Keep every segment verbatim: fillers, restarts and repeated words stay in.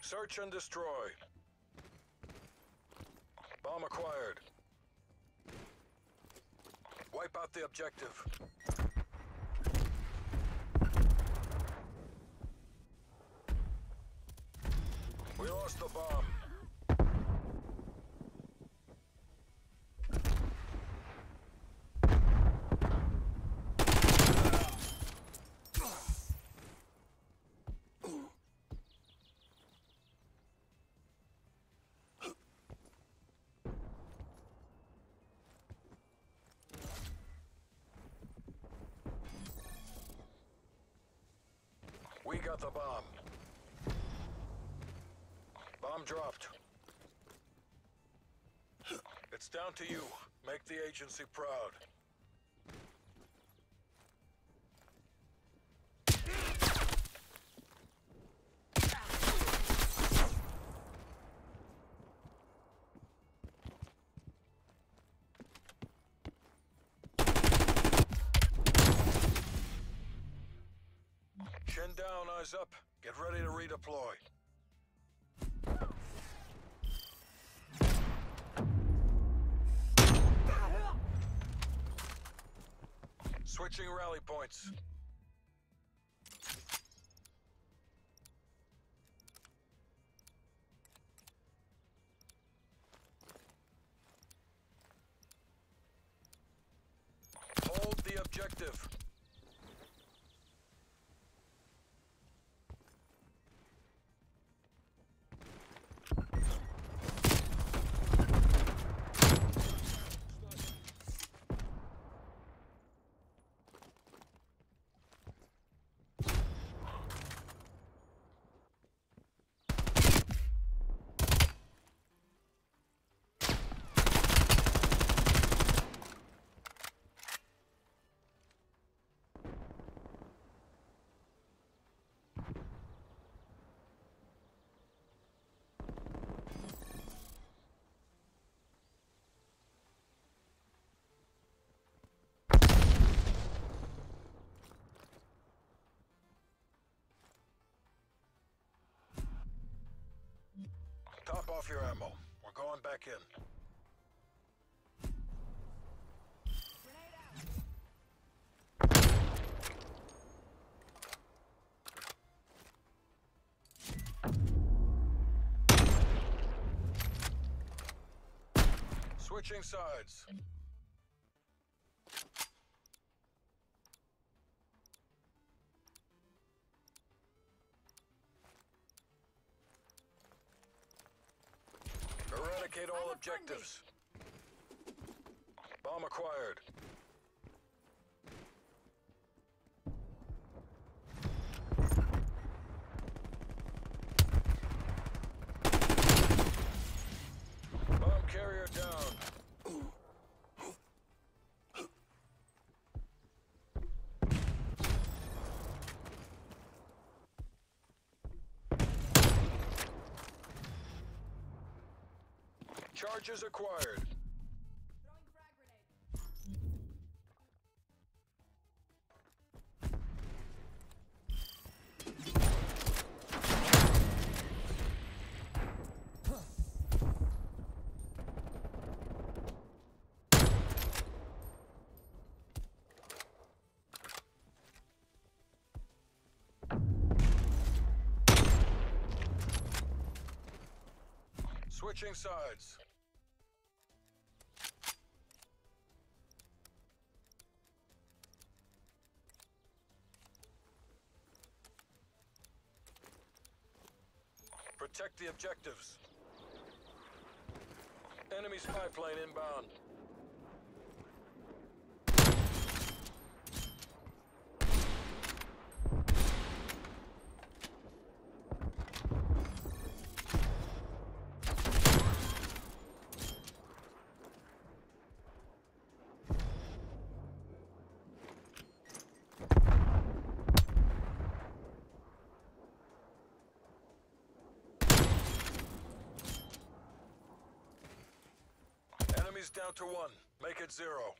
Search and destroy. Bomb acquired. Wipe out the objective. We lost the bomb. We got the bomb. Bomb dropped. It's down to you. Make the agency proud. Chin down, eyes up. Get ready to redeploy. Switching rally points. Hold the objective. Top off your ammo. We're going back in. Switching sides. Eradicate all objectives. Bomb acquired. Bomb carrier down. Charges acquired. Throwing frag grenade. Switching sides. Protect the objectives. Enemy spy plane inbound. Enemies down to one. Make it zero.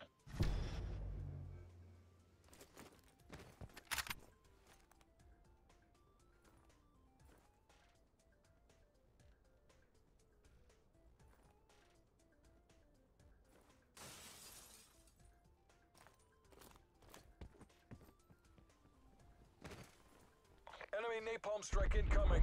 Enemy napalm strike incoming.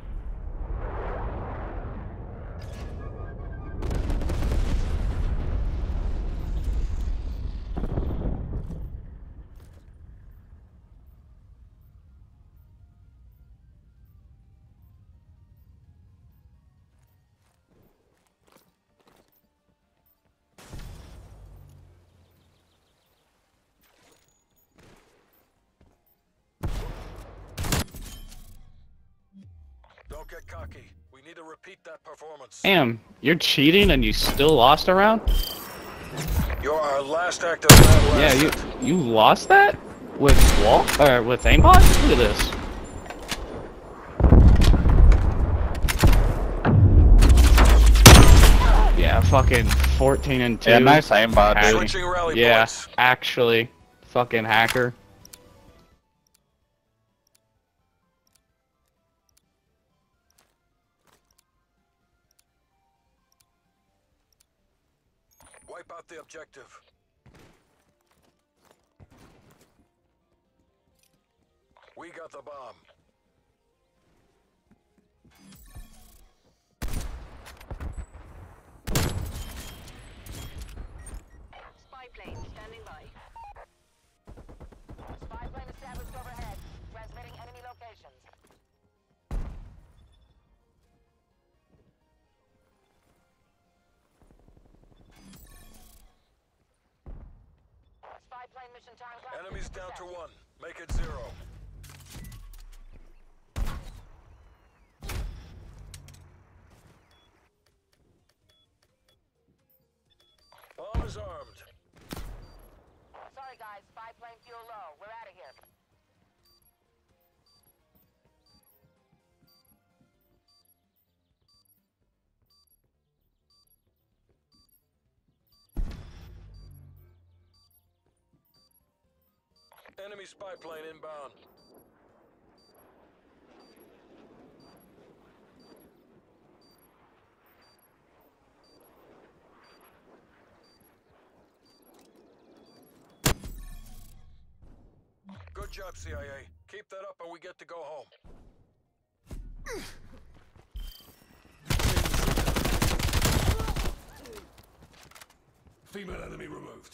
Don't get cocky. We need to repeat that performance. Damn, you're cheating and you still lost a round? You're our last active battle Yeah, you asset. you lost that with wall or with aimbot? Look at this. Yeah, fucking fourteen and two. Yeah, nice aimbot, Hacking. dude. Switching rally Yeah, points. actually, fucking hacker. Wipe out the objective. We got the bomb. Spy plane standing by. Spy plane established overhead. Transmitting enemy locations. Spy plane mission time. clock Enemies fifty down to seconds. one. Make it zero. Bomb is armed. Sorry guys, spy plane fuel low. We're out of here. Enemy spy plane inbound. Good job, C I A. Keep that up and we get to go home. Female enemy removed.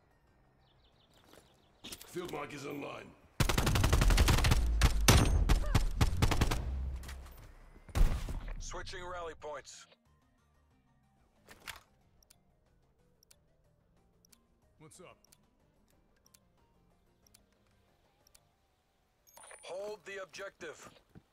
Field mic is online. Switching rally points. What's up? Hold the objective.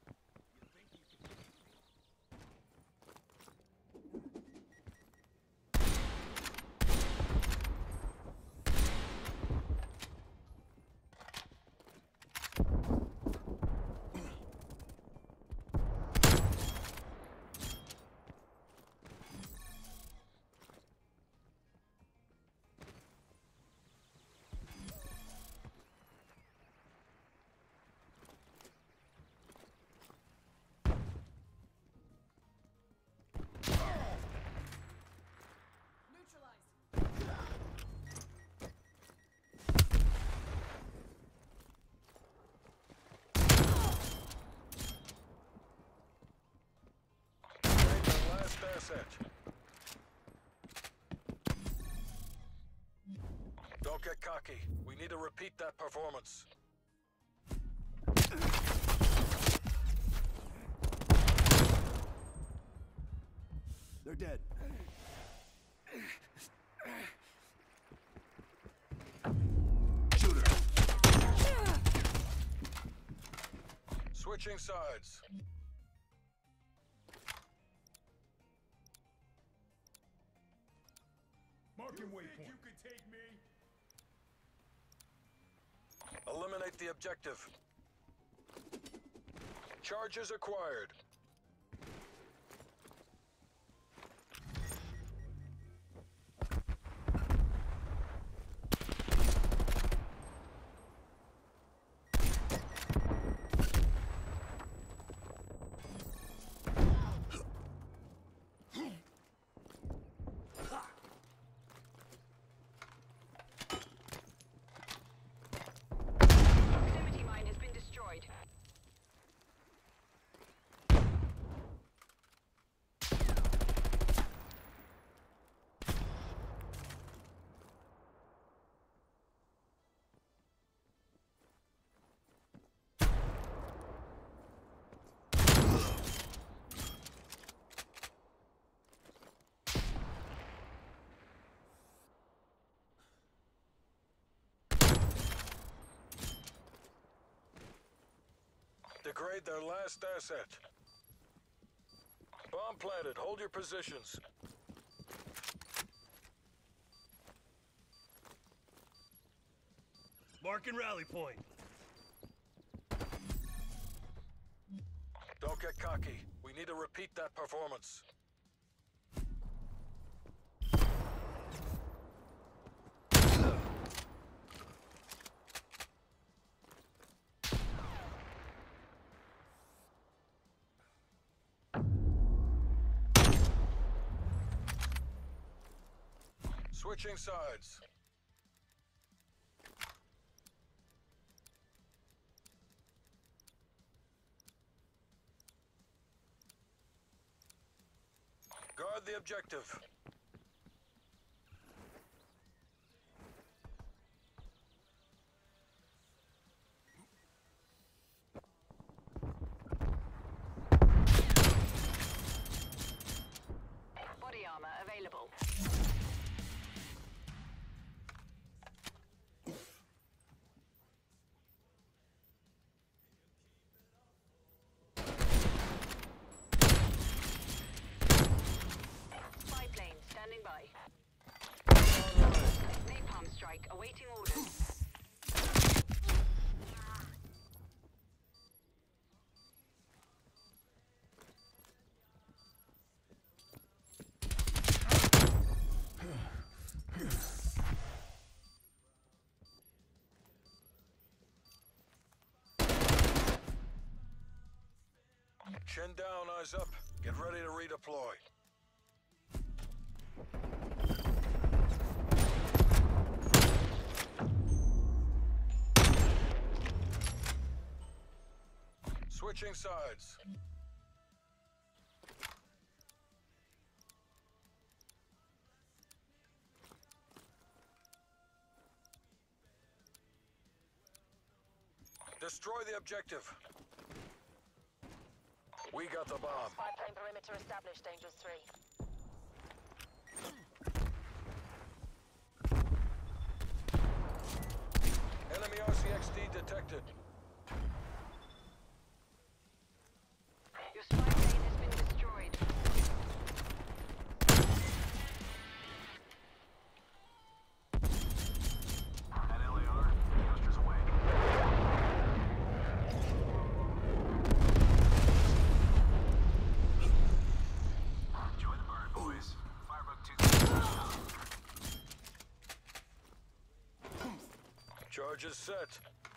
Neutralized. Trade the last asset. Don't get cocky. We need to repeat that performance. They're dead. Shooter. Switching sides. Marking waypoint. You could take me. Eliminate the objective. Charges acquired. Proximity mine has been destroyed. trade their last asset. Bomb planted. Hold your positions. Marking rally point. Don't get cocky. We need to repeat that performance. Switching sides. Guard the objective. Body armor available. Spy plane standing by. Napalm strike awaiting orders. Chin down, eyes up. Get ready to redeploy. Switching sides. Destroy the objective. We got the bomb. Spy plane perimeter established, Angels three. Enemy R C X D detected. Your spy plane has been destroyed. At L A R, Yoster's away. Enjoy the burn, boys. Firebug two. Charges set.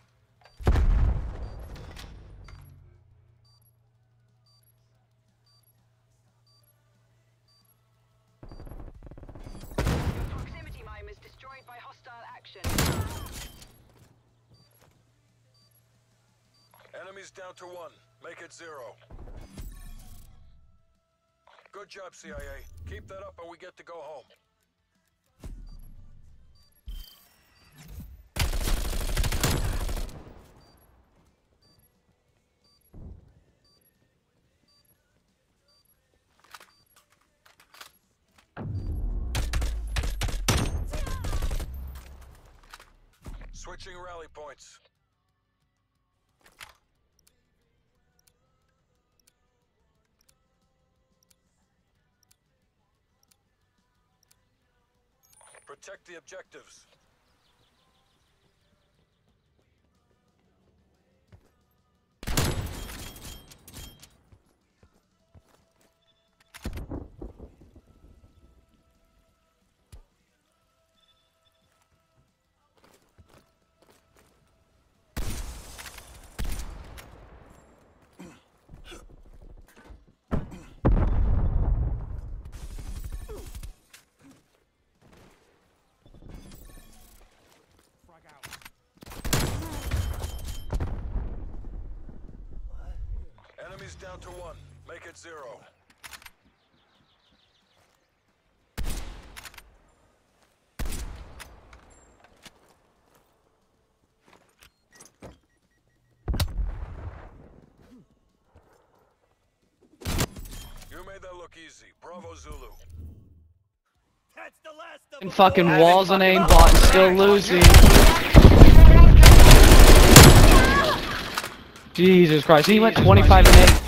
Proximity mine was destroyed by hostile action. Enemies down to one. Make it zero. Good job, C I A. Keep that up and we get to go home. Switching rally points. Protect the objectives. Enemies down to one. Make it zero. You made that look easy. Bravo, Zulu. That's the last of In them. fucking walls and aimbot, still losing. Jesus Christ, he went twenty-five and eight.